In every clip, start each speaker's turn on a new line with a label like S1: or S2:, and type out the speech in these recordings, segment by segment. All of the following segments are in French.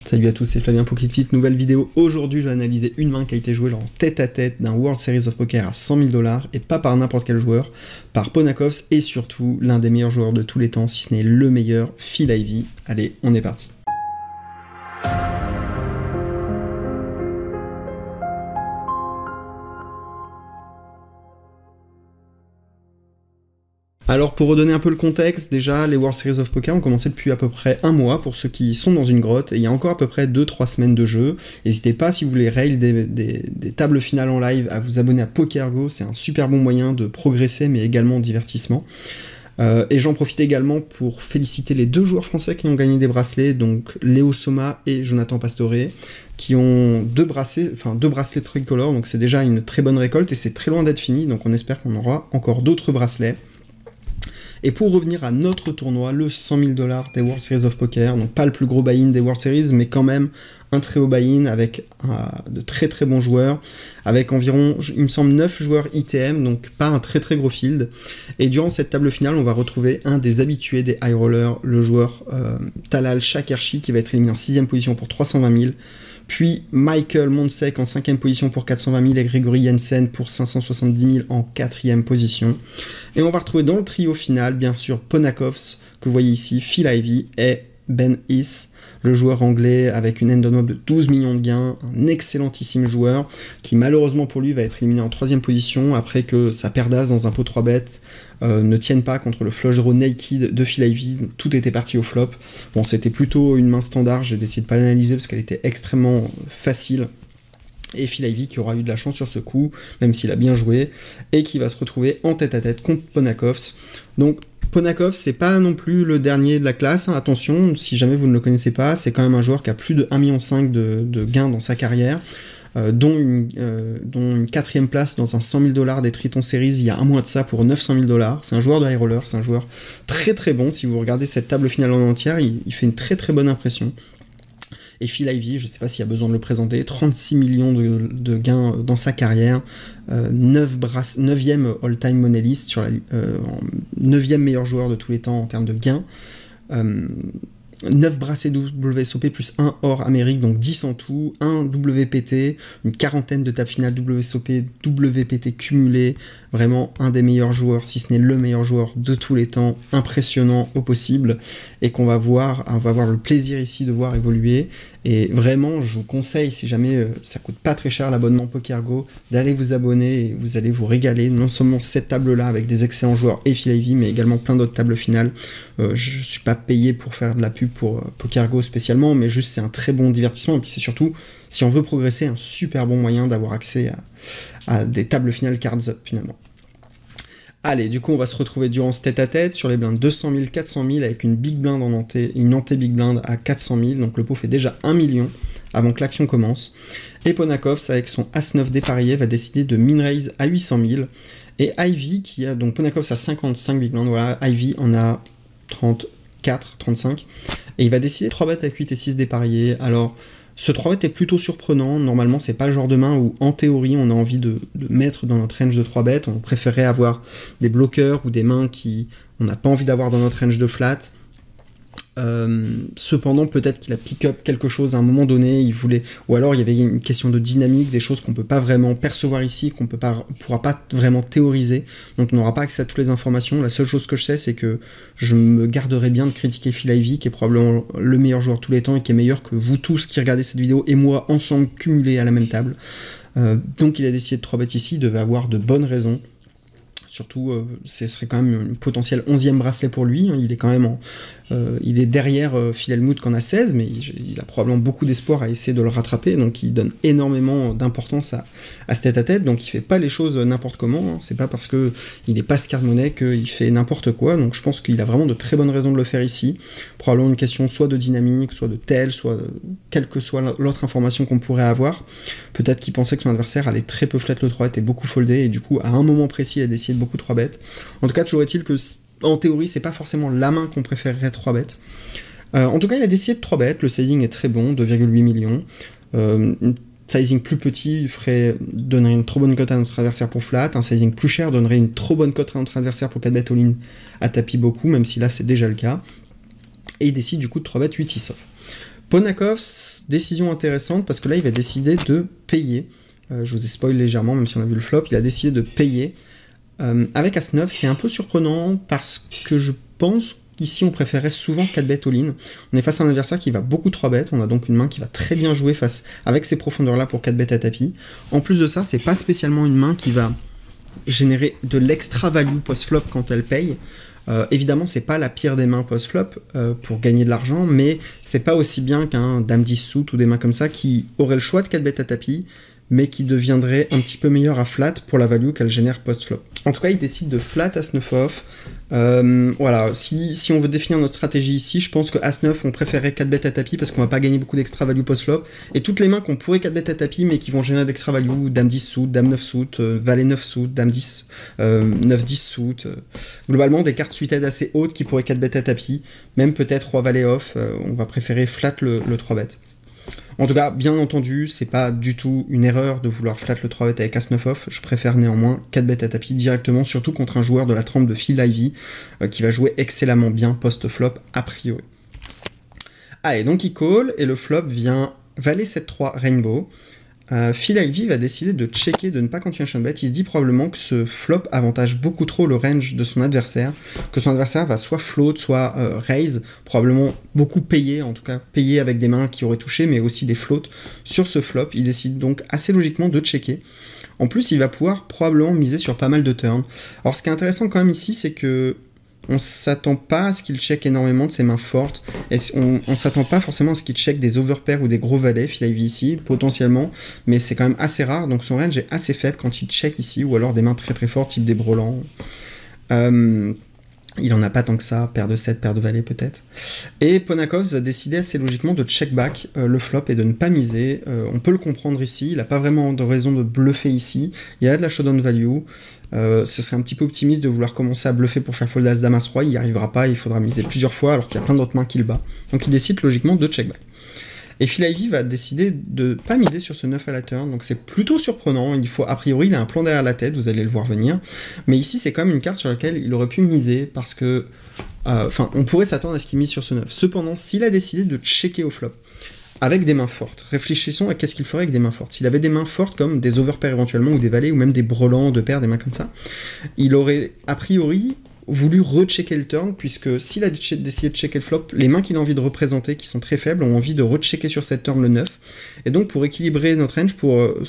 S1: Salut à tous, c'est Flavien Pokétit, nouvelle vidéo. Aujourd'hui, je vais analyser une main qui a été jouée en tête-à-tête d'un World Series of Poker à 100 000 $, et pas par n'importe quel joueur, par Ponakovs, et surtout l'un des meilleurs joueurs de tous les temps, si ce n'est le meilleur, Phil Ivey. Allez, on est parti. Alors pour redonner un peu le contexte, déjà les World Series of Poker ont commencé depuis à peu près un mois pour ceux qui sont dans une grotte, et il y a encore à peu près 2-3 semaines de jeu. N'hésitez pas, si vous voulez rail des tables finales en live, à vous abonner à PokerGo, c'est un super bon moyen de progresser mais également de divertissement. Et j'en profite également pour féliciter les deux joueurs français qui ont gagné des bracelets, donc Léo Soma et Jonathan Pastore, qui ont deux bracelets tricolores, donc c'est déjà une très bonne récolte et c'est très loin d'être fini, donc on espère qu'on aura encore d'autres bracelets. Et pour revenir à notre tournoi, le 100 000 $ des World Series of Poker, donc pas le plus gros buy-in des World Series, mais quand même un très haut buy-in avec de très très bons joueurs, avec environ, il me semble, 9 joueurs ITM, donc pas un très très gros field. Et durant cette table finale, on va retrouver un des habitués des high rollers, le joueur Talal Shakershi, qui va être éliminé en 6ème position pour 320 000. Puis Michael Monsek en 5ème position pour 420 000 et Grégory Jensen pour 570 000 en 4ème position. Et on va retrouver dans le trio final, bien sûr, Ponakovs, que vous voyez ici, Phil Ivey et Ben Heath, le joueur anglais avec une end-on de 12 millions de gains, un excellentissime joueur qui malheureusement pour lui va être éliminé en 3ème position après que sa paire d'as dans un pot 3 bêtes ne tienne pas contre le flush draw naked de Phil Ivey. Tout était parti au flop. Bon, c'était plutôt une main standard, j'ai décidé de pas l'analyser parce qu'elle était extrêmement facile. Et Phil Ivey qui aura eu de la chance sur ce coup, même s'il a bien joué, et qui va se retrouver en tête-à-tête contre Ponakovs. Donc Ponakovs, c'est pas non plus le dernier de la classe, hein. Attention, si jamais vous ne le connaissez pas, c'est quand même un joueur qui a plus de 1,5 million de gains dans sa carrière, dont une 4ème place dans un 100 000 $ des Triton Series il y a un mois de ça pour 900 000 $. C'est un joueur de high roller, c'est un joueur très très bon. Si vous regardez cette table finale en entière, il fait une très très bonne impression. Et Phil Ivey, je ne sais pas s'il y a besoin de le présenter, 36 millions de gains dans sa carrière, 9ème all-time money list, 9ème meilleur joueur de tous les temps en termes de gains, 9 bracelets WSOP plus 1 hors Amérique, donc 10 en tout, 1 WPT, une quarantaine de tables finales WSOP, WPT cumulés, vraiment un des meilleurs joueurs, si ce n'est le meilleur joueur de tous les temps, impressionnant au possible, et qu'on va voir, on va avoir le plaisir ici de voir évoluer. Et vraiment, je vous conseille, si jamais ça coûte pas très cher l'abonnement PokerGo, d'aller vous abonner et vous allez vous régaler. Non seulement cette table-là avec des excellents joueurs et Phil Ivey, mais également plein d'autres tables finales. Je suis pas payé pour faire de la pub pour PokerGo spécialement, mais juste c'est un très bon divertissement. Et puis c'est surtout, si on veut progresser, un super bon moyen d'avoir accès à des tables finales cards up finalement. Allez, du coup, on va se retrouver durant ce tête-à-tête sur les blindes 200 000, 400 000 avec une big blind en ante, une ante big blind à 400 000. Donc le pot fait déjà 1 million avant que l'action commence. Et Ponakovs, avec son As-9 dépareillé, va décider de min-raise à 800 000. Et Ivey, qui a donc Ponakovs à 55 big blind, voilà, Ivey en a 34, 35. Et il va décider 3 bêtes avec 8 et 6 dépareillés. Alors, ce 3 bet est plutôt surprenant. Normalement, c'est pas le genre de main où, en théorie, on a envie de mettre dans notre range de 3 bêtes. On préférait avoir des bloqueurs ou des mains qui on n'a pas envie d'avoir dans notre range de flat. Cependant, peut-être qu'il a pick-up quelque chose à un moment donné, il voulait, ou alors il y avait une question de dynamique, des choses qu'on peut pas vraiment percevoir ici, qu'on pourra pas vraiment théoriser, donc on n'aura pas accès à toutes les informations. La seule chose que je sais, c'est que je me garderai bien de critiquer Phil Ivey, qui est probablement le meilleur joueur de tous les temps et qui est meilleur que vous tous qui regardez cette vidéo et moi ensemble cumulés à la même table. Donc il a décidé de 3 bet ici, il devait avoir de bonnes raisons. Surtout, ce serait quand même un potentiel 11e bracelet pour lui. Il est quand même il est derrière Phil Hellmuth qui en a 16, mais il a probablement beaucoup d'espoir à essayer de le rattraper. Donc il donne énormément d'importance à ce tête-à-tête. Donc il fait pas les choses n'importe comment. Hein. C'est pas parce qu'il n'est pas Scar Money qu'il fait n'importe quoi. Donc je pense qu'il a vraiment de très bonnes raisons de le faire ici. Probablement une question soit de dynamique, soit de tel, soit quelle que soit l'autre information qu'on pourrait avoir. Peut-être qu'il pensait que son adversaire allait très peu flat le 3 et beaucoup foldé. Et du coup, à un moment précis, il a décidé de beaucoup 3 bêtes. En tout cas, toujours est-il que, en théorie, c'est pas forcément la main qu'on préférerait 3 bêtes. En tout cas, il a décidé de 3 bêtes. Le sizing est très bon, 2,8 millions. Un sizing plus petit donnerait une trop bonne cote à notre adversaire pour flat. Un sizing plus cher donnerait une trop bonne cote à notre adversaire pour 4 bêtes all-in à tapis beaucoup, même si là, c'est déjà le cas. Et il décide du coup de 3 bêtes 8-6 off. Ponakov, décision intéressante, parce que là, il va décider de payer. Je vous ai spoil légèrement, même si on a vu le flop, il a décidé de payer. Avec As-9, c'est un peu surprenant, parce que je pense qu'ici, on préférait souvent 4 bêtes all-in. On est face à un adversaire qui va beaucoup 3 bêtes, on a donc une main qui va très bien jouer avec ces profondeurs-là pour 4 bêtes à tapis. En plus de ça, c'est pas spécialement une main qui va générer de l'extra value post-flop quand elle paye. Évidemment, c'est pas la pire des mains post-flop pour gagner de l'argent, mais c'est pas aussi bien qu'un Dame 10 suit ou des mains comme ça qui auraient le choix de 4 bêtes à tapis, mais qui deviendraient un petit peu meilleures à flat pour la value qu'elle génère post-flop. En tout cas, il décide de flat As-9 off. Voilà, si on veut définir notre stratégie ici, je pense que As-9, on préférait 4 bêtes à tapis parce qu'on va pas gagner beaucoup d'extra value post-flop. Et toutes les mains qu'on pourrait 4 bêtes à tapis mais qui vont générer d'extra value, Dame 10 suit, Dame 9 suit, Valet 9 suit, Dame 10, 9 10 suit. Globalement, des cartes suited assez hautes qui pourraient 4 bêtes à tapis, même peut-être Roi Valet off, on va préférer flat le 3 bêtes. En tout cas, bien entendu, c'est pas du tout une erreur de vouloir flat le 3 bêtes avec As-9 off, je préfère néanmoins 4 bêtes à tapis directement, surtout contre un joueur de la trempe de Phil Ivey, qui va jouer excellemment bien post-flop a priori. Allez, donc il call, et le flop vient Valet 7-3 Rainbow. Phil Ivey va décider de checker, de ne pas continuation bet. Il se dit probablement que ce flop avantage beaucoup trop le range de son adversaire, que son adversaire va soit float, soit raise, probablement beaucoup payer, en tout cas payer avec des mains qui auraient touché, mais aussi des floats sur ce flop. Il décide donc assez logiquement de checker. En plus, il va pouvoir probablement miser sur pas mal de turns. Alors ce qui est intéressant quand même ici, c'est que on s'attend pas à ce qu'il check énormément de ses mains fortes, et on s'attend pas forcément à ce qu'il check des overpairs ou des gros valets, Phil Ivey ici, potentiellement, mais c'est quand même assez rare, donc son range est assez faible quand il check ici, ou alors des mains très très fortes, type des brelans. Il en a pas tant que ça, paire de 7, paire de valets peut-être. Et Ponakov a décidé assez logiquement de check back le flop et de ne pas miser. On peut le comprendre ici, il n'a pas vraiment de raison de bluffer ici, il y a de la showdown value. Ce serait un petit peu optimiste de vouloir commencer à bluffer pour faire fold as Dame As Roi, il n'y arrivera pas, il faudra miser plusieurs fois alors qu'il y a plein d'autres mains qui le bat. Donc il décide logiquement de check back. Et Phil Ivey va décider de pas miser sur ce 9 à la turn, donc c'est plutôt surprenant, a priori il a un plan derrière la tête, vous allez le voir venir, mais ici c'est quand même une carte sur laquelle il aurait pu miser, parce que, on pourrait s'attendre à ce qu'il mise sur ce 9. Cependant, s'il a décidé de checker au flop, avec des mains fortes, réfléchissons à qu'est-ce qu'il ferait avec des mains fortes. S'il avait des mains fortes comme des overpairs éventuellement, ou des valets, ou même des brelans de paires, des mains comme ça, il aurait a priori voulu rechecker le turn, puisque s'il a décidé de checker le flop, les mains qu'il a envie de représenter, qui sont très faibles, ont envie de rechecker sur cette turn le 9, et donc pour équilibrer notre range,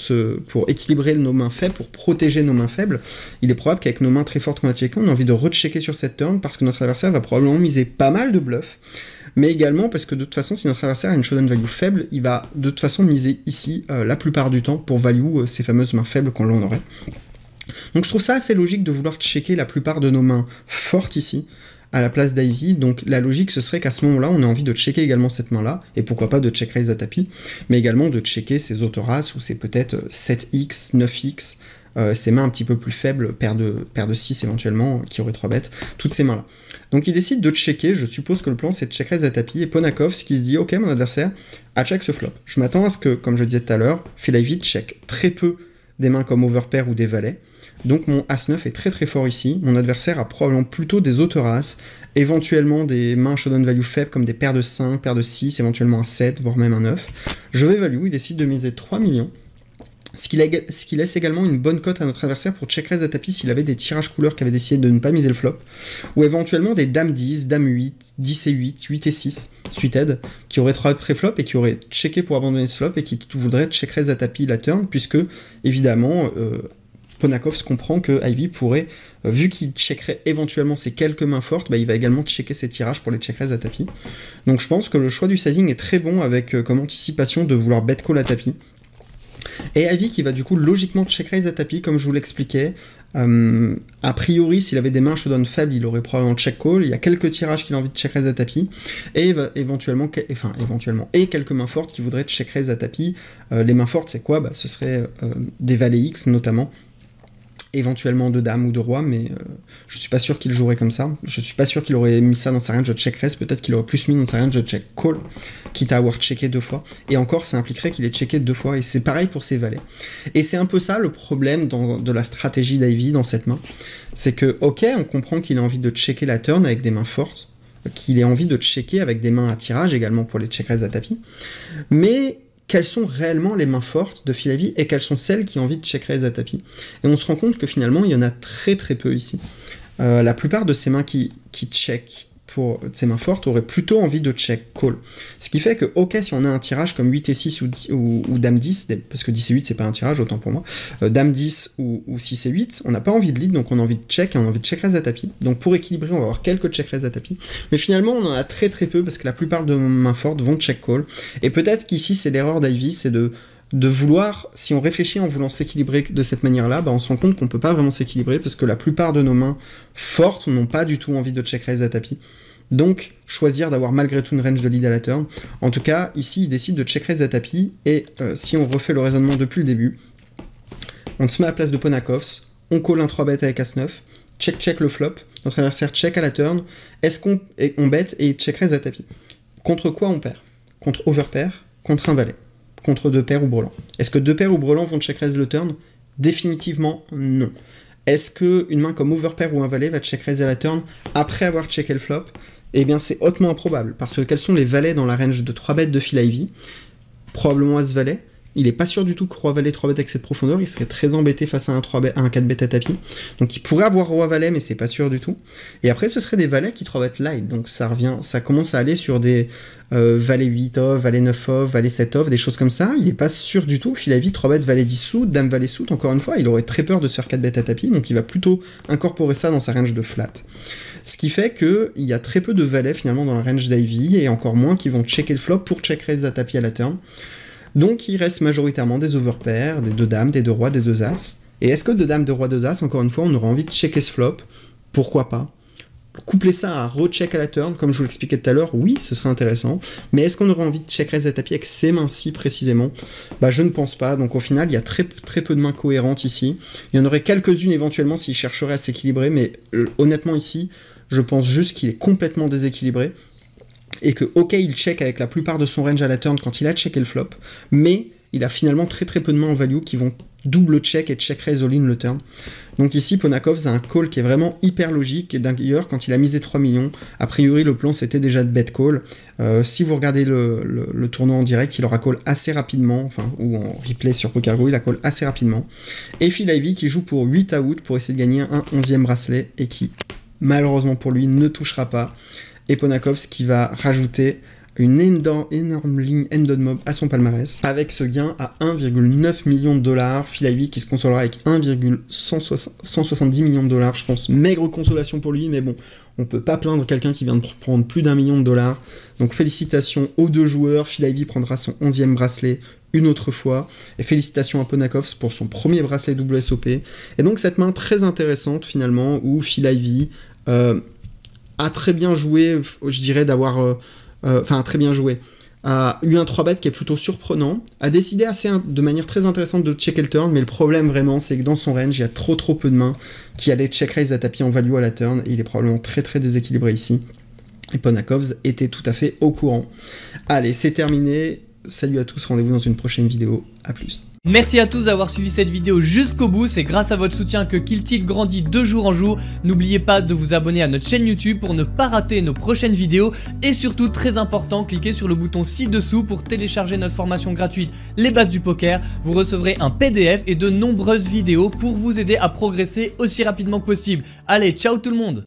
S1: pour équilibrer nos mains faibles, pour protéger nos mains faibles, il est probable qu'avec nos mains très fortes qu'on a checké, on a envie de rechecker sur cette turn, parce que notre adversaire va probablement miser pas mal de bluffs, mais également parce que de toute façon, si notre adversaire a une showdown value faible, il va de toute façon miser ici la plupart du temps pour value ces fameuses mains faibles qu'on l'en aurait. Donc je trouve ça assez logique de vouloir checker la plupart de nos mains fortes ici, à la place d'Ivey. Donc la logique ce serait qu'à ce moment-là, on ait envie de checker également cette main-là, et pourquoi pas de check raise à tapis, mais également de checker ces autoraces, où c'est peut-être 7x, 9x, ces mains un petit peu plus faibles, paire de 6 éventuellement, qui auraient 3 bêtes, toutes ces mains-là. Donc il décide de checker, je suppose que le plan c'est de check raise à tapis, et Ponakov, ce qui se dit, ok, mon adversaire a check ce flop. Je m'attends à ce que, comme je disais tout à l'heure, Phil Ivey check très peu des mains comme overpair ou des valets, donc mon As-9 est très très fort ici, mon adversaire a probablement plutôt des autoraces, éventuellement des mains showdown value faibles comme des paires de 5, paires de 6, éventuellement un 7, voire même un 9. Je vais value, il décide de miser 3 millions, ce qui laisse également une bonne cote à notre adversaire pour check raise à tapis s'il avait des tirages couleurs qui avaient décidé de ne pas miser le flop, ou éventuellement des Dame 10, Dame 8, 10 et 8, 8 et 6, suited, qui auraient 3 pré-flop et qui auraient checké pour abandonner ce flop et qui voudraient check raise à tapis la turn, puisque évidemment Ponakov comprend que Ivey pourrait, vu qu'il checkerait éventuellement ses quelques mains fortes, il va également checker ses tirages pour les check raise à tapis. Donc je pense que le choix du sizing est très bon avec comme anticipation de vouloir bet call à tapis. Et Ivey qui va du coup logiquement check raise à tapis, comme je vous l'expliquais. A priori, s'il avait des mains showdown faibles, il aurait probablement check call. Il y a quelques tirages qu'il a envie de check raise à tapis, et éventuellement, et quelques mains fortes qui voudraient check raise à tapis. Les mains fortes, c'est quoi ? Ce serait des valets X notamment, éventuellement de dame ou de roi, mais je suis pas sûr qu'il jouerait comme ça. Je suis pas sûr qu'il aurait mis ça dans sa range de check raise, peut-être qu'il aurait plus mis dans sa range de check call, quitte à avoir checké 2 fois. Et encore, ça impliquerait qu'il ait checké 2 fois, et c'est pareil pour ses valets. Et c'est un peu ça le problème de la stratégie d'Ivey dans cette main. C'est que, ok, on comprend qu'il a envie de checker la turn avec des mains fortes, qu'il ait envie de checker avec des mains à tirage, également pour les check-raise à tapis. Mais quelles sont réellement les mains fortes de Phil Ivey et quelles sont celles qui ont envie de check-raise à tapis. Et on se rend compte que finalement, il y en a très très peu ici. La plupart de ces mains qui check pour ces mains fortes auraient plutôt envie de check call. Ce qui fait que, ok, si on a un tirage comme 8 et 6 ou Dame 10, parce que 10 et 8 c'est pas un tirage, autant pour moi, Dame 10 ou 6 et 8, on n'a pas envie de lead, donc on a envie de check et on a envie de check raise à tapis. Donc pour équilibrer, on va avoir quelques check raise à tapis. Mais finalement, on en a très très peu parce que la plupart de mains fortes vont check call. Et peut-être qu'ici, c'est l'erreur d'Ivey, c'est de vouloir, si on réfléchit en voulant s'équilibrer de cette manière-là, bah on se rend compte qu'on peut pas vraiment s'équilibrer parce que la plupart de nos mains fortes n'ont pas du tout envie de check raise à tapis. Donc, choisir d'avoir malgré tout une range de lead à la turn. En tout cas, ici, il décide de check raise à tapis, et si on refait le raisonnement depuis le début, on se met à la place de Ponakovs, on call un 3-bet avec As-9, check le flop, notre adversaire check à la turn, on bet et check raise à tapis. Contre quoi on perd? Contre overpair, contre un valet, contre 2 paires ou brelan. Est-ce que 2 paires ou brelan vont check raise le turn? Définitivement non. Est-ce qu'une main comme overpair ou un valet va check raise à la turn après avoir checké le flop? Eh bien, c'est hautement improbable, parce que quels sont les valets dans la range de 3 bêtes de Phil Ivey? Probablement As-Valet. Il est pas sûr du tout que Roi-Valet 3 bêtes avec cette profondeur, il serait très embêté face à un 4 bêtes à tapis. Donc il pourrait avoir Roi-Valet, mais c'est pas sûr du tout. Et après, ce serait des valets qui 3 bêtes light, donc ça commence à aller sur des Valet 8 off, Valet 9 off, Valet 7 off, des choses comme ça. Il est pas sûr du tout. Phil Ivey 3 bêtes Valet 10 suit, Dame Valet suit, encore une fois, il aurait très peur de se faire 4 bêtes à tapis, donc il va plutôt incorporer ça dans sa range de flat. Ce qui fait qu'il y a très peu de valets finalement dans la range d'Ivey, et encore moins qui vont checker le flop pour check raise à tapis à la turn. Donc il reste majoritairement des overpairs, des 2 dames, des 2 rois, des 2 as. Et est-ce que 2 dames, 2 rois, 2 as, encore une fois, on aura envie de checker ce flop? Pourquoi pas? Coupler ça à recheck à la turn, comme je vous l'expliquais tout à l'heure, oui, ce serait intéressant. Mais est-ce qu'on aurait envie de check raise à tapis avec ces mains-ci précisément? Bah je ne pense pas. Donc au final, il y a très peu de mains cohérentes ici. Il y en aurait quelques-unes éventuellement s'il chercherait à s'équilibrer, mais honnêtement ici, je pense juste qu'il est complètement déséquilibré. Et que, ok, il check avec la plupart de son range à la turn quand il a checké le flop, mais il a finalement très peu de mains en value qui vont double check et check raise all-in le turn. Donc ici, Ponakovs a un call qui est vraiment hyper logique, et d'ailleurs, quand il a misé 3 millions, a priori, le plan c'était déjà de bet call. Si vous regardez le tournoi en direct, il aura call assez rapidement, enfin, ou en replay sur PokerGo, il a call assez rapidement. Et Phil Ivey qui joue pour 8 out pour essayer de gagner un 11e bracelet, et qui, malheureusement pour lui, ne touchera pas. Et Ponakovs qui va rajouter une énorme ligne end-on mob à son palmarès, avec ce gain à 1,9 million de dollars. Phil Ivey qui se consolera avec 1,170 millions de dollars, je pense, maigre consolation pour lui, mais bon, on peut pas plaindre quelqu'un qui vient de prendre plus d'1 million de dollars. Donc félicitations aux 2 joueurs, Phil Ivey prendra son 11e bracelet une autre fois, et félicitations à Ponakovs pour son premier bracelet WSOP. Et donc cette main très intéressante finalement, où Phil Ivey a très bien joué, je dirais d'avoir... Enfin, très bien joué. A eu un 3-bet qui est plutôt surprenant, a décidé de manière très intéressante de checker le turn, mais le problème vraiment, c'est que dans son range, il y a trop peu de mains qui allaient check raise à tapis en value à la turn, et il est probablement très déséquilibré ici. Et Ponakovs était tout à fait au courant. Allez, c'est terminé. Salut à tous, rendez-vous dans une prochaine vidéo. À plus.
S2: Merci à tous d'avoir suivi cette vidéo jusqu'au bout, c'est grâce à votre soutien que Kill Tilt grandit de jour en jour. N'oubliez pas de vous abonner à notre chaîne YouTube pour ne pas rater nos prochaines vidéos, et surtout, très important, cliquez sur le bouton ci-dessous pour télécharger notre formation gratuite Les bases du poker. Vous recevrez un PDF et de nombreuses vidéos pour vous aider à progresser aussi rapidement que possible. Allez, ciao tout le monde!